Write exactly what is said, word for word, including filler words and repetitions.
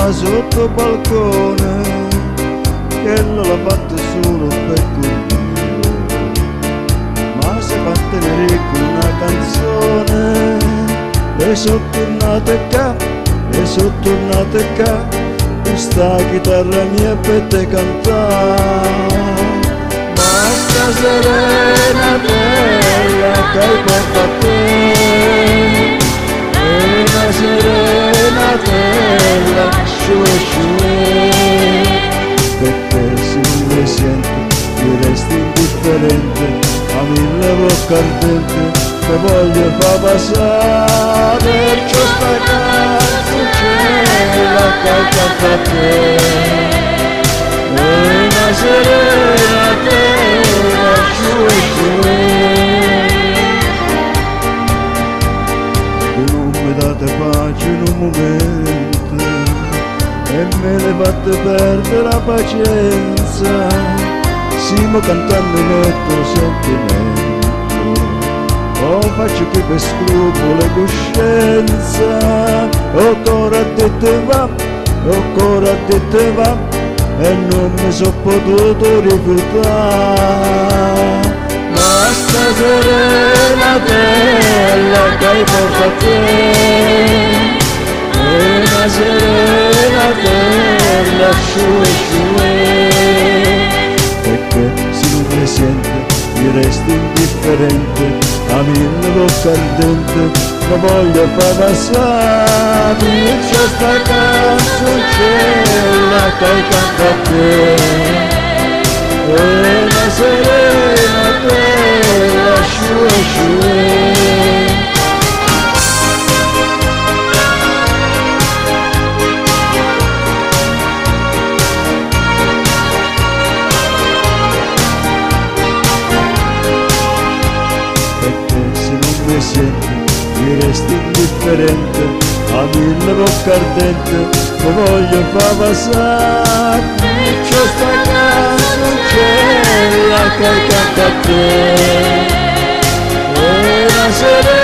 sotto il balcone, che non l'ha fatta solo per colpire, ma si fa tenere con una canzone. E sono tornata qua, e sono tornata qua, questa chitarra mia per te cantare. Ma sta serena bella che hai portato a te, è una serena bella, sciue sciue, perché se non mi sento mi resti indifferente, a mille bocca ardente che voglio fa passare, perciò sta canzoncella che hai cantato a te, è una serena bella, sciue sciue. Tu non mi date pace in un momento e me ne fate perdere la pazienza, siamo cantando il nostro sentimento, o faccio che per scrupolo e coscienza, o ancora a te va, o ancora a te va, e non mi sono potuto rifiutare. Ma sta serena bella che hai portato a te, è una serena bella, sciue sciue, perché se non mi sente mi resti indifferente, a mille bocca ardente la voglio far passare, perciò sta canzoncella che hai cantato a te, è una serena bella, sciue sciue. Mi senti, mi resti indifferente, a mille bocca ardente che voglio far passare, perciò sta canzoncella che hai cantato a te, è una serena